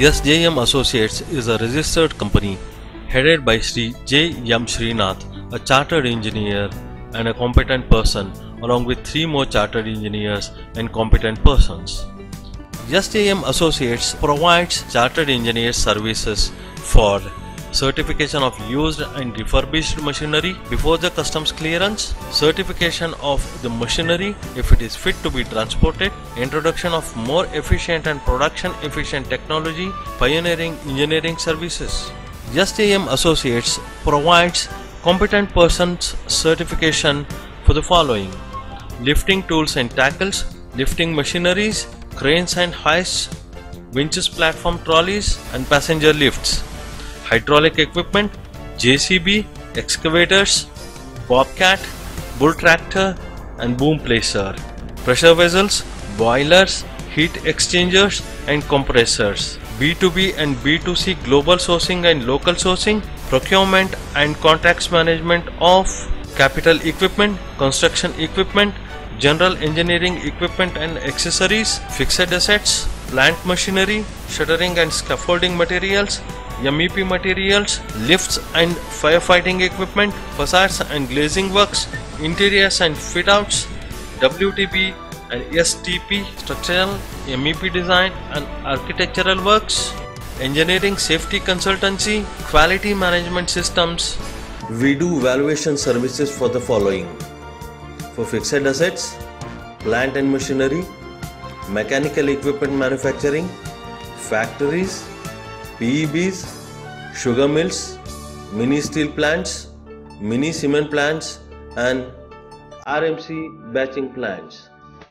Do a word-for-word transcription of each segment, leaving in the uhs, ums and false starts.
S J M Associates is a registered company headed by Sri J M Srinath, a chartered engineer and a competent person, along with three more chartered engineers and competent persons. S J M Associates provides chartered engineer services for certification of used and refurbished machinery before the customs clearance, certification of the machinery if it is fit to be transported, introduction of more efficient and production efficient technology, pioneering engineering services. S J M Associates provides competent persons certification for the following: lifting tools and tackles, lifting machineries, cranes and hoists, winches, platform trolleys and passenger lifts, hydraulic equipment, J C B, excavators, bobcat, bull tractor and boom placer, pressure vessels, boilers, heat exchangers and compressors, B two B and B two C global sourcing and local sourcing, procurement and contracts management of capital equipment, construction equipment, general engineering equipment and accessories, fixed assets, plant machinery, shuttering and scaffolding materials, M E P materials, lifts and firefighting equipment, facades and glazing works, interiors and fit-outs, W T B and S T P, structural, M E P design and architectural works, engineering safety consultancy, quality management systems. We do valuation services for the following: for fixed assets, plant and machinery, mechanical equipment manufacturing, factories, P E Bs, sugar mills, mini steel plants, mini cement plants and R M C batching plants.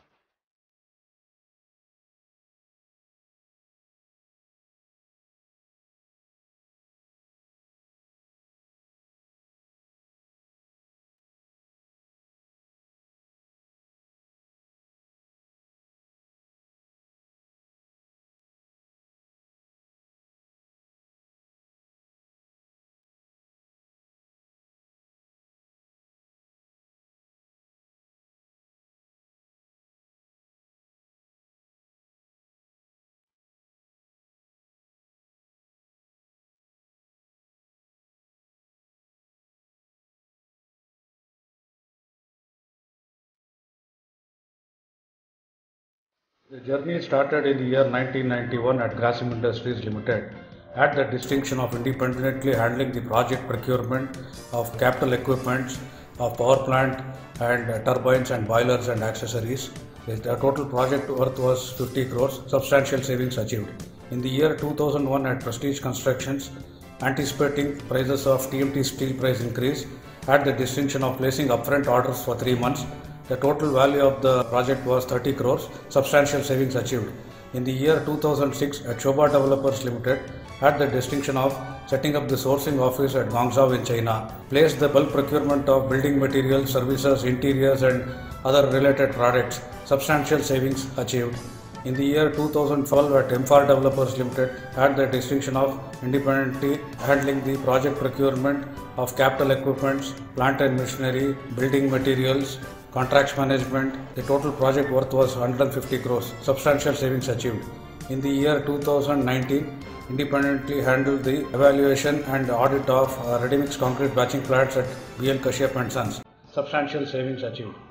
The journey started in the year nineteen ninety-one at Grasim Industries Limited, had the distinction of independently handling the project procurement of capital equipment of power plant and uh, turbines and boilers and accessories. The total project worth was fifty crores, substantial savings achieved. In the year two thousand one at Prestige Constructions, anticipating prices of T M T steel price increase, had the distinction of placing upfront orders for three months. The total value of the project was thirty crores, substantial savings achieved. In the year two thousand six at Shobha Developers Limited, had the distinction of setting up the sourcing office at Guangzhou in China, placed the bulk procurement of building materials, services, interiors and other related products, substantial savings achieved. In the year two thousand twelve at M F A R Developers Limited, had the distinction of independently handling the project procurement of capital equipments, plant and machinery, building materials, contracts management. The total project worth was one hundred fifty crores, substantial savings achieved. In the year two thousand nineteen, independently handled the evaluation and audit of uh, ready-mix concrete batching plants at B L Kashyap and Sons, substantial savings achieved.